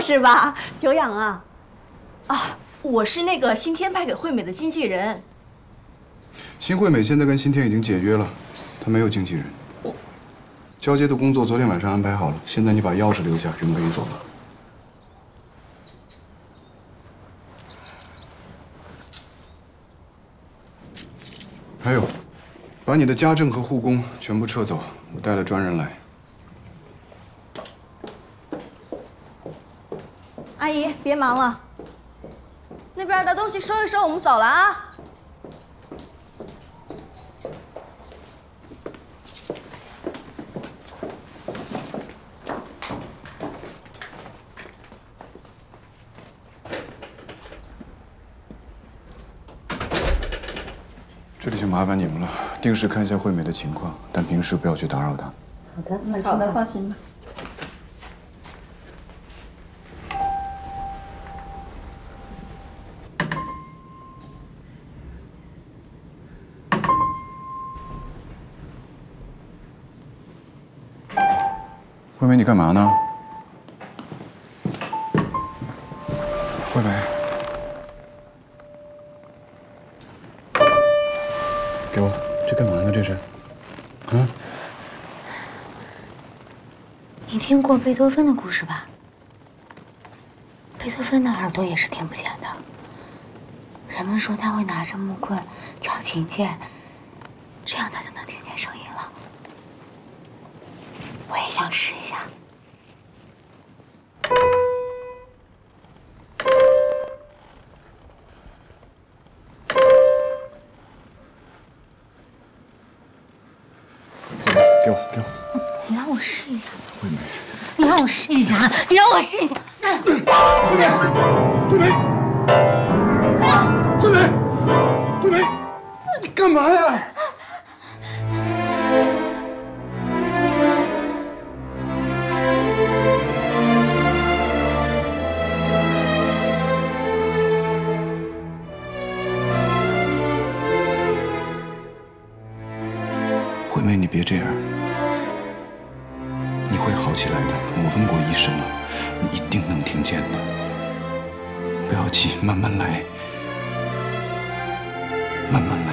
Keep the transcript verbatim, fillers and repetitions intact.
是吧？久仰啊！ 啊，我是那个新天派给惠美的经纪人。 新惠美现在跟新天已经解约了，她没有经纪人。我交接的工作昨天晚上安排好了，现在你把钥匙留下，人可以走了。还有，把你的家政和护工全部撤走，我带了专人来。 阿姨，别忙了，那边的东西收一收，我们走了啊。 这里就麻烦你们了，定时看一下惠美的情况，但平时不要去打扰她。 好的，那好的，放心吧。 惠美，你干嘛呢？惠美，给我，这干嘛呢？这是？啊？ 你听过贝多芬的故事吧？贝多芬的耳朵也是听不见的。人们说他会拿着木棍敲琴键，这样他就能听见声音了。我也想试一下。 给我，给我。 你让我试一下。 惠美， 你让我试一下，你让我试一下。 惠美，惠美，惠美，惠美，你干嘛呀？惠美，你别这样，你会好起来的。我问过医生了，你一定能听见的。不要急，慢慢来，慢慢来。